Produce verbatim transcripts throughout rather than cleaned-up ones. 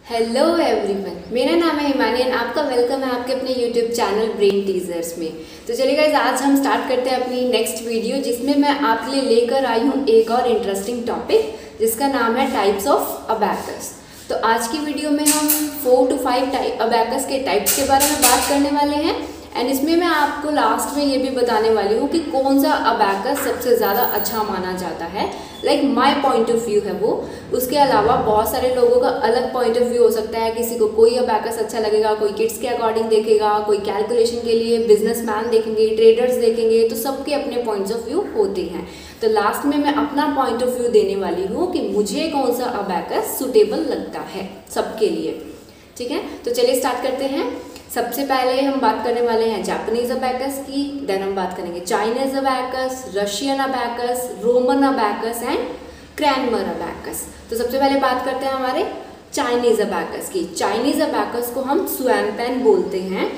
Hello everyone, मेरा नाम है हिमानी एंड आपका वेलकम है आपके अपने यूट्यूब चैनल ब्रेन टीजर्स में। तो चलिए गाइस, आज हम स्टार्ट करते हैं अपनी नेक्स्ट वीडियो, जिसमें मैं आपके लिए लेकर आई हूँ एक और इंटरेस्टिंग टॉपिक जिसका नाम है टाइप्स ऑफ अबैकस। तो आज की वीडियो में हम four to five type abacus के टाइप्स के बारे में बात करने वाले हैं एंड इसमें मैं आपको लास्ट में ये भी बताने वाली हूँ कि कौन सा अबैकस सबसे ज़्यादा अच्छा माना जाता है, like my point of view है वो। उसके अलावा बहुत सारे लोगों का अलग पॉइंट ऑफ व्यू हो सकता है, किसी को कोई अबैकस अच्छा लगेगा, कोई किड्स के अकॉर्डिंग देखेगा, कोई कैलकुलेशन के लिए, बिजनेसमैन देखेंगे, ट्रेडर्स देखेंगे, तो सबके अपने पॉइंट्स ऑफ व्यू होते हैं। तो लास्ट में मैं अपना पॉइंट ऑफ व्यू देने वाली हूँ कि मुझे कौन सा अबैकस सुटेबल लगता है सबके लिए। ठीक है, तो चलिए स्टार्ट करते हैं। सबसे पहले हम बात करने वाले हैं जापानीज अबैकस की, देन हम बात करेंगे Chinese abacus, Russian abacus, Roman abacus and Cranmer abacus. तो सबसे पहले बात करते हैं हमारे चाइनीज अबैकस की। चाइनीज अबैकस को हम सुएनपेन बोलते हैं।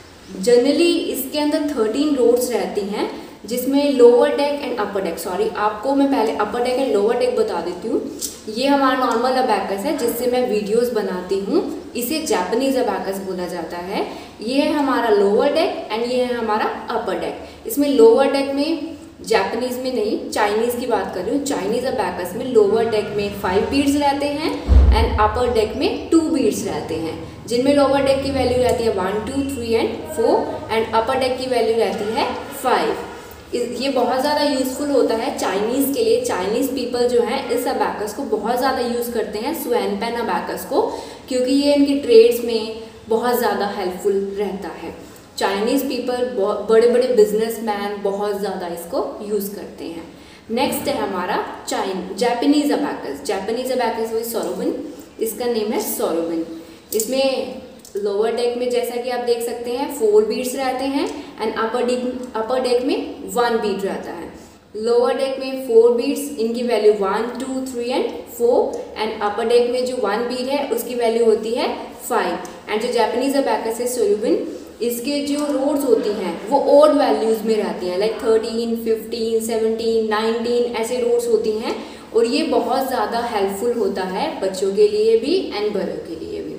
जनरली इसके अंदर थर्टीन रोड्स रहती हैं, जिसमें lower deck and upper deck, sorry आपको मैं पहले upper deck and lower deck बता देती हूँ। ये हमारा नॉर्मल अबैकस है जिससे मैं वीडियोस बनाती हूँ, इसे जापानीज अबैकस बोला जाता है। ये है हमारा लोअर डेक एंड ये है हमारा अपर डेक। इसमें लोअर डेक में, जापानीज में नहीं, चाइनीज की बात कर रही हूँ। चाइनीज अबैकस में लोअर डेक में फाइव बीड्स रहते हैं एंड अपर डेक में टू बीड्स रहते हैं, जिनमें लोअर डेक की वैल्यू रहती है one two three and four and upper deck की वैल्यू रहती है फाइव। ये बहुत ज़्यादा यूज़फुल होता है चाइनीज़ के लिए। चाइनीज़ पीपल जो हैं इस अबैकस को बहुत ज़्यादा यूज़ करते हैं, सुएनपेन अबैकस को, क्योंकि ये इनकी ट्रेड्स में बहुत ज़्यादा हेल्पफुल रहता है। चाइनीज़ पीपल, बड़े बड़े बिजनेसमैन बहुत ज़्यादा इसको यूज़ करते हैं। नेक्स्ट है हमारा चाइन जापानीज़ अबैकस। जापानीज़ अबैकस वही सोरोबिन, इसका नेम है सोरोबिन। इसमें लोअर डेक में जैसा कि आप देख सकते हैं फोर बीड्स रहते हैं and upper deck upper deck में वन बीड रहता है। लोअर डेक में फोर बीड्स, इनकी value one two three and four and upper deck में जो वन बीड है उसकी वैल्यू होती है फाइव। एंड जो जापानीज अबैकस है सोरोबिन, इसके जो रोड्स होती हैं वो ओड वैल्यूज में रहती हैं, like thirteen, fifteen, seventeen, nineteen ऐसे रोड्स होती हैं, और ये बहुत ज़्यादा हेल्पफुल होता है बच्चों के लिए भी एंड बड़ों के लिए भी।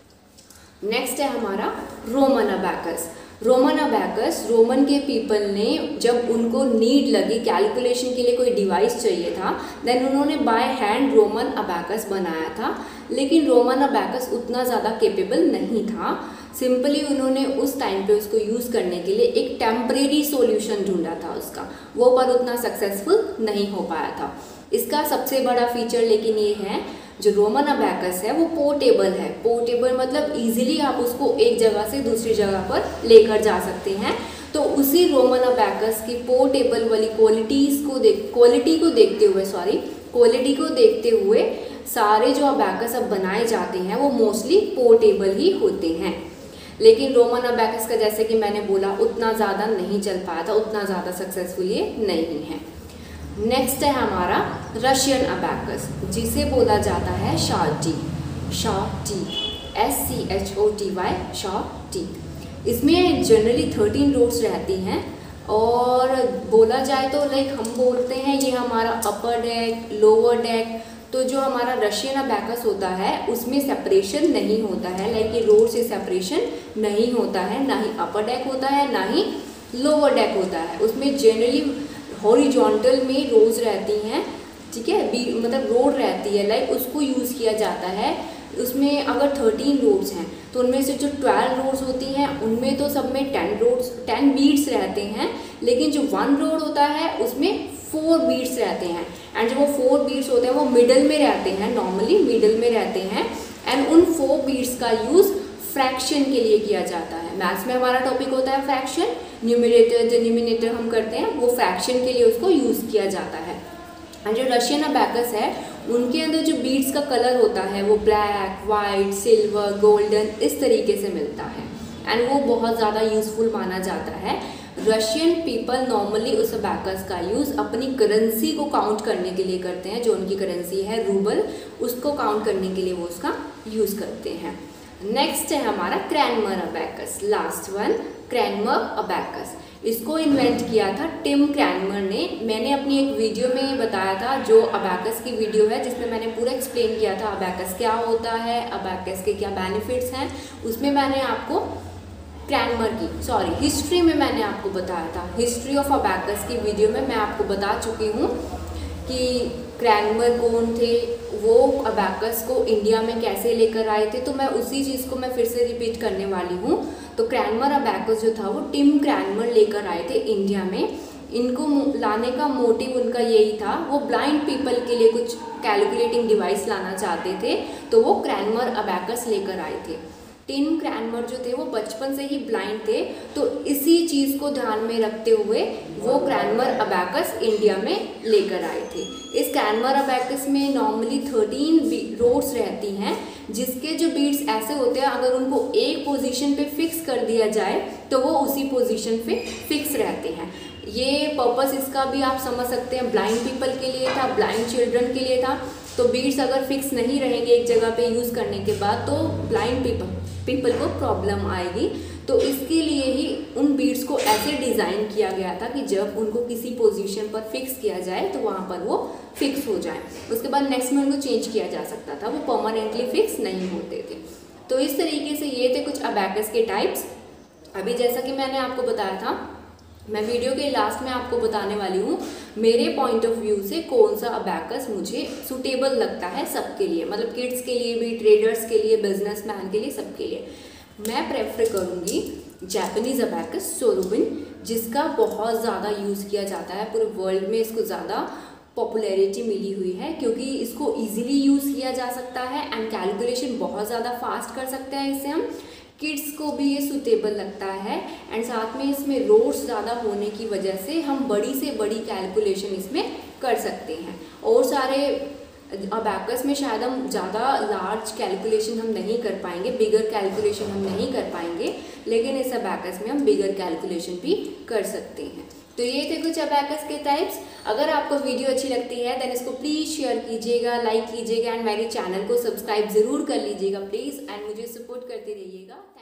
नेक्स्ट है हमारा Roman abacus. Roman abacus, Roman के पीपल ने जब उनको नीड लगी, कैलकुलेशन के लिए कोई डिवाइस चाहिए था, देन उन्होंने बाय हैंड रोमन अबैकस बनाया था। लेकिन रोमन अबैकस उतना ज़्यादा केपेबल नहीं था। सिंपली उन्होंने उस टाइम पे उसको यूज़ करने के लिए एक टेम्परेरी सॉल्यूशन ढूंढा था उसका, वो पर उतना सक्सेसफुल नहीं हो पाया था। इसका सबसे बड़ा फीचर लेकिन ये है, जो रोमन अबैकस है वो पोर्टेबल है। पोर्टेबल मतलब इजीली आप उसको एक जगह से दूसरी जगह पर लेकर जा सकते हैं। तो उसी रोमन अबैकस की पोर्टेबल वाली क्वालिटीज़ को देख क्वालिटी को देखते हुए सॉरी क्वालिटी को देखते हुए सारे जो अबैकस अब बनाए जाते हैं वो मोस्टली पोर्टेबल ही होते हैं। लेकिन रोमन अबैकस का, जैसे कि मैंने बोला, उतना ज़्यादा नहीं चल पाया था, उतना ज़्यादा सक्सेसफुल ये नहीं है। नेक्स्ट है हमारा रशियन अबैकस, जिसे बोला जाता है schoty, schoty, S C H O T Y, schoty. इसमें जनरली थर्टीन रोड्स रहती हैं और बोला जाए तो लाइक हम बोलते हैं ये हमारा अपर डेक, लोअर डेक। तो जो हमारा रशियन अबैकस होता है उसमें सेपरेशन नहीं होता है, लाइक ये रोड से सेपरेशन नहीं होता है, ना ही अपर डेक होता है ना ही लोअर डेक होता है। उसमें जनरली हॉरिजॉन्टल में रोज रहती हैं, ठीक है, बी मतलब रोड रहती है, लाइक उसको यूज़ किया जाता है। उसमें अगर थर्टीन रोड्स हैं तो उनमें से जो ट्वेल्व रोड्स होती हैं उनमें तो सब में टेन रोड्स टेन बीड्स रहते हैं, लेकिन जो वन रोड होता है उसमें फोर बीड्स रहते हैं। एंड जो वो फोर बीड्स होते हैं वो मिडल में रहते हैं, नॉर्मली मिडल में रहते हैं। एंड उन फोर बीड्स का यूज़ फ्रैक्शन के लिए किया जाता है। मैथ्स में हमारा टॉपिक होता है फ्रैक्शन, न्यूमरेटर डिनोमिनेटर हम करते हैं, वो फ्रैक्शन के लिए उसको यूज़ किया जाता है। एंड जो रशियन अबैकस है उनके अंदर जो बीड्स का कलर होता है वो ब्लैक, वाइट, सिल्वर, गोल्डन इस तरीके से मिलता है एंड वो बहुत ज़्यादा यूज़फुल माना जाता है। रशियन पीपल नॉर्मली उस अबैकस का यूज़ अपनी करेंसी को काउंट करने के लिए करते हैं, जो उनकी करेंसी है रूबल, उसको काउंट करने के लिए वो उसका यूज़ करते हैं। नेक्स्ट है हमारा Cranmer abacus, last one Cranmer abacus. इसको इन्वेंट किया था टिम क्रैनमर ने। मैंने अपनी एक वीडियो में बताया था, जो अबैकस की वीडियो है, जिसमें मैंने पूरा एक्सप्लेन किया था अबैकस क्या होता है, अबैकस के क्या बेनिफिट्स हैं। उसमें मैंने आपको क्रैनमर की सॉरी हिस्ट्री में मैंने आपको बताया था। हिस्ट्री ऑफ अबैकस की वीडियो में मैं आपको बता चुकी हूँ कि क्रैनमर कौन थे, वो अबैकस को इंडिया में कैसे लेकर आए थे। तो मैं उसी चीज़ को मैं फिर से रिपीट करने वाली हूँ। तो क्रैनमर अबैकस जो था वो टिम क्रैनमर लेकर आए थे इंडिया में। इनको लाने का मोटिव उनका यही था, वो ब्लाइंड पीपल के लिए कुछ कैलकुलेटिंग डिवाइस लाना चाहते थे, तो वो क्रैनमर अबैकस लेकर आए थे। टिम क्रैनमर जो थे वो बचपन से ही ब्लाइंड थे, तो इसी चीज़ को ध्यान में रखते हुए वो क्रैनमर अबैकस इंडिया में लेकर आए थे। इस क्रैनमर अबैकस में नॉर्मली थर्टीन रोड्स रहती हैं, जिसके जो बीट्स ऐसे होते हैं अगर उनको एक पोजीशन पे फिक्स कर दिया जाए तो वो उसी पोजीशन पे फिक्स रहते हैं। ये पर्पस इसका भी आप समझ सकते हैं, ब्लाइंड पीपल के लिए था, ब्लाइंड चिल्ड्रन के लिए था। तो बीट्स अगर फिक्स नहीं रहेंगे एक जगह पे यूज़ करने के बाद तो ब्लाइंड पीपल पीपल को प्रॉब्लम आएगी। तो इसके लिए ही उन बीट्स को ऐसे डिज़ाइन किया गया था कि जब उनको किसी पोजीशन पर फिक्स किया जाए तो वहाँ पर वो फिक्स हो जाए, उसके बाद नेक्स्ट में उनको चेंज किया जा सकता था, वो परमानेंटली फिक्स नहीं होते थे। तो इस तरीके से ये थे कुछ अबैकस के टाइप्स। अभी जैसा कि मैंने आपको बताया था, मैं वीडियो के लास्ट में आपको बताने वाली हूँ मेरे पॉइंट ऑफ व्यू से कौन सा अबैकस मुझे सूटेबल लगता है सबके लिए, मतलब किड्स के लिए भी, ट्रेडर्स के लिए, बिजनेसमैन के लिए, सबके लिए। मैं प्रेफर करूँगी जापानीज़ अबैकस सोरोबिन, जिसका बहुत ज़्यादा यूज़ किया जाता है, पूरे वर्ल्ड में इसको ज़्यादा पॉपुलैरिटी मिली हुई है क्योंकि इसको इजीली यूज़ किया जा सकता है एंड कैलकुलेशन बहुत ज़्यादा फास्ट कर सकते हैं इससे हम। किड्स को भी ये सूटेबल लगता है एंड साथ में इसमें रोड्स ज़्यादा होने की वजह से हम बड़ी से बड़ी कैलकुलेशन इसमें कर सकते हैं। और सारे अबैकस में शायद हम ज़्यादा लार्ज कैलकुलेशन हम नहीं कर पाएंगे, बिगर कैलकुलेशन हम नहीं कर पाएंगे, लेकिन इस अबैकस में हम बिगर कैलकुलेशन भी कर सकते हैं। तो ये थे कुछ अबैकस के टाइप्स। अगर आपको वीडियो अच्छी लगती है देन इसको प्लीज़ शेयर कीजिएगा, लाइक कीजिएगा एंड मेरे चैनल को सब्सक्राइब ज़रूर कर लीजिएगा प्लीज़, एंड मुझे सपोर्ट करते रहिएगा।